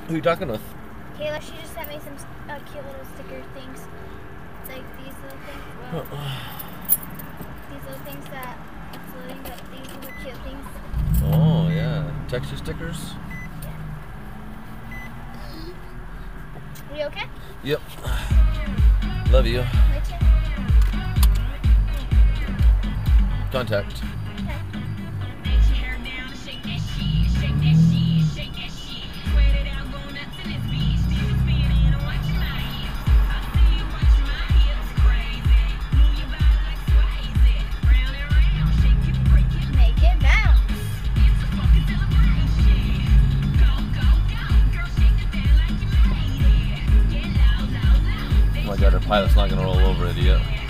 Who are you talking with? Kayla, she just sent me some cute little sticker things. Like these little things. Well, these little things that it's loading, but these little cute things. Oh, yeah. Texture stickers? Yeah. Are you okay? Yep. Love you. Contact. Oh my god, our pilot's not gonna roll over it yet.